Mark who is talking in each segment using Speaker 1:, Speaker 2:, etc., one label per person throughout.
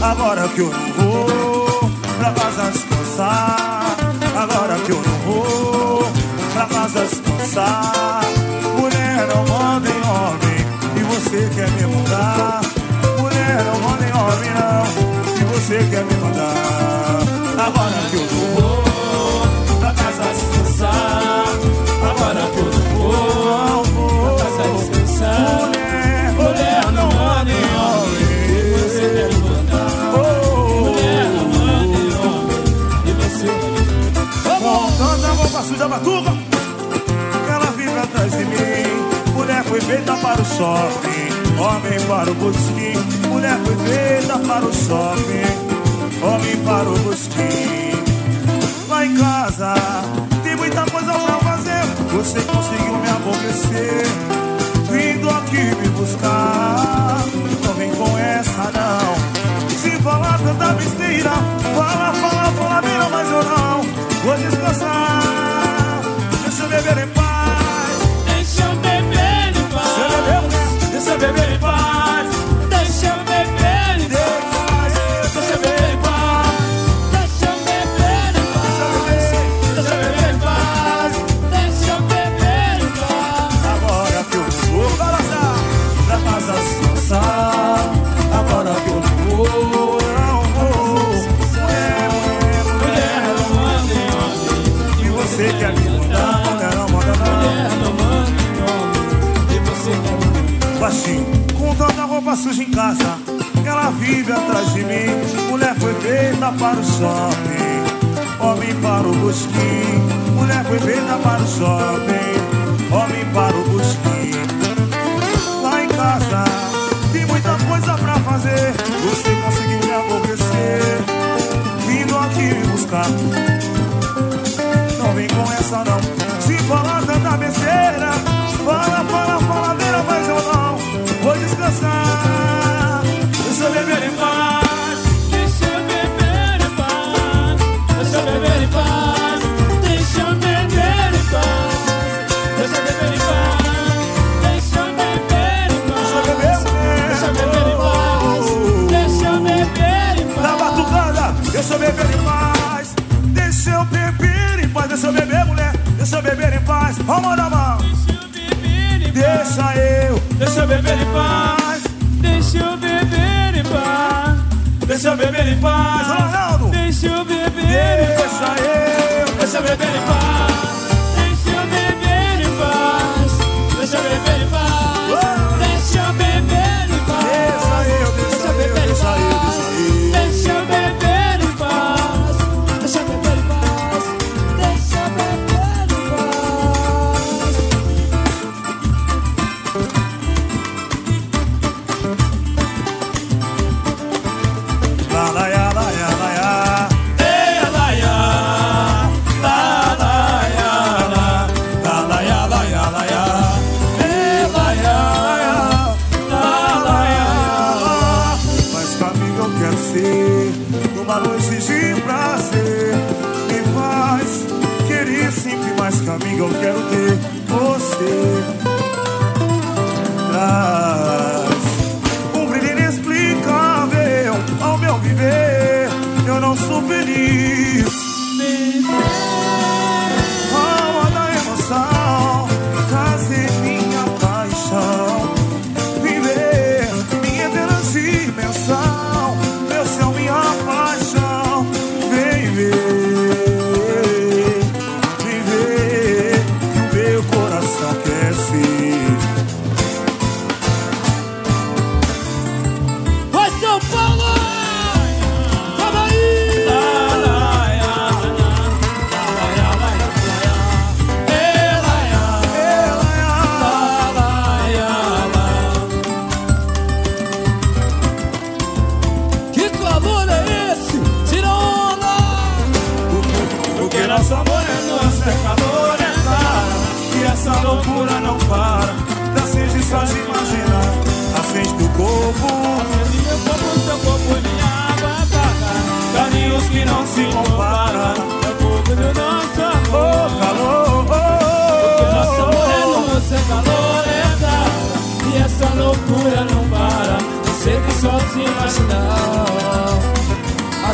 Speaker 1: Agora que eu não vou pra casa descansar, agora que eu não vou pra casa descansar. Mulher não manda em homem e você quer me mandar. Mulher não manda em homem não e você quer me mandar. Agora que eu não vou pra casa descansar, agora que eu não vou pra casa descansar. Mulher não manda em homem e você quer me mandar. Mulher não manda em homem e você quer me mandar. Voltando a roupa suja batuca, ela fica atrás de mim. Mulher foi feita para o shopping, homem para o busquinho. Mulher foi feita para o shopping, homem para o busquinho. Lá em casa tem muita coisa pra fazer, você conseguiu me aborrecer, vindo aqui me buscar. Não vem com essa não, se falar tanta besteira, fala, mas eu não vou descansar. Deixa eu beber em paz,
Speaker 2: Deixa eu beber em paz.
Speaker 1: deixa eu beber em paz.
Speaker 2: Deixa eu beber em paz.
Speaker 1: Deixa eu beber em paz.
Speaker 2: Deixa eu beber em paz.
Speaker 1: Deixa eu beber em paz.
Speaker 2: Deixa eu beber em paz.
Speaker 1: Agora que eu vou balançar pra casa descansar, agora que eu não vou. Mulher não manda em homem e você quer me mandar. Mulher não manda não.
Speaker 2: Mulher não manda em homem e você quer me mandar.
Speaker 1: Baixinho, com tanta roupa suja em casa, ela vive atrás de mim. Mulher foi feita para o shopping, homem para o busquinho. Mulher foi feita para o shopping, homem para o busquinho. Lá em casa tem muita coisa pra fazer, você conseguiu me aborrecer, vindo aqui me buscar. Não vem com essa não, se falar tanta besteira, faladeira, mas eu não vou descansar. Deixa eu beber em paz.
Speaker 2: Deixa eu beber em paz. Deixa eu beber em paz. Deixa eu beber em paz. Deixa eu beber em paz. Deixa eu beber em paz. Deixa eu beber em paz. Deixa eu beber em paz.
Speaker 1: Na batucada, deixa eu beber em paz. Deixa eu beber em paz. Deixa eu beber, mulher. Deixa eu beber em paz. Vamos na mão. Deixa eu beber em paz.
Speaker 2: Deixa eu beber em paz.
Speaker 1: Deixa eu beber em paz. Ronaldo.
Speaker 2: Deixa eu beber em paz.
Speaker 1: Deixa eu beber em paz.
Speaker 2: Deixa eu beber em paz. Deixa eu beber em paz. Deixa eu beber em paz. Deixa eu beber em paz. Deixa eu beber em paz. Deixa eu beber em paz. Deixa eu beber em paz.
Speaker 1: La la ya, la ya, la ya.
Speaker 2: La ya, la ya,
Speaker 1: La ya, la ya, la ya.
Speaker 2: la ya, la ya.
Speaker 1: Mas comigo eu quero ser numa noite de prazer. Me faz querer sempre mais comigo. Eu quero ter você. Traz um brilho inexplicável ao meu viver. Eu não sou feliz. Alma da emoção, trazer minha paixão, viver minha eterna dimensão, meu céu, minha paixão. Vem ver que o meu coração quer ser.
Speaker 2: Vai, São Paulo! Vamos aí! Que calor é esse? Tira onda!
Speaker 1: Porque nosso amor é doce, é calor, é clara, e essa loucura não para. Acende só de imaginar, acende do corpo.
Speaker 2: Meu corpo, teu corpo, minha babada.
Speaker 1: Carinhos que não se comparam.
Speaker 2: É o fogo do nosso amor.
Speaker 1: Oh, calor,
Speaker 2: Porque nosso amor é luz, é calor, é dar. E essa loucura não para. Você tem só de imaginar.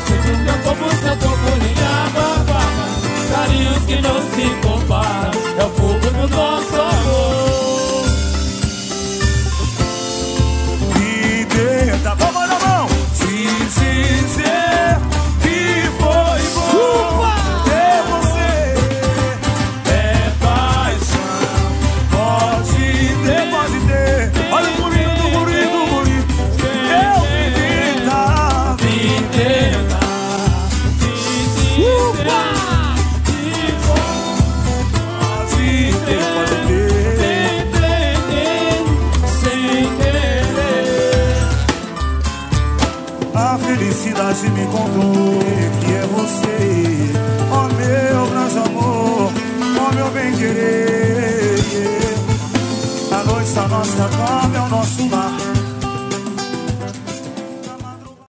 Speaker 2: Sente o meu corpo, seu corpo ligava. Carinhos que não se comparam, é o fogo do nosso amor.
Speaker 1: Me tenta, palma na mão. Se dizer que foi bom ter você. É paixão. Pode ter. Olha o murinho do murinho do murinho. Eu me tenta.
Speaker 2: Me tenta.
Speaker 1: A felicidade me contou que é você, ó meu grande amor, ó meu bem querer. A noite da nossa cama é o nosso lar.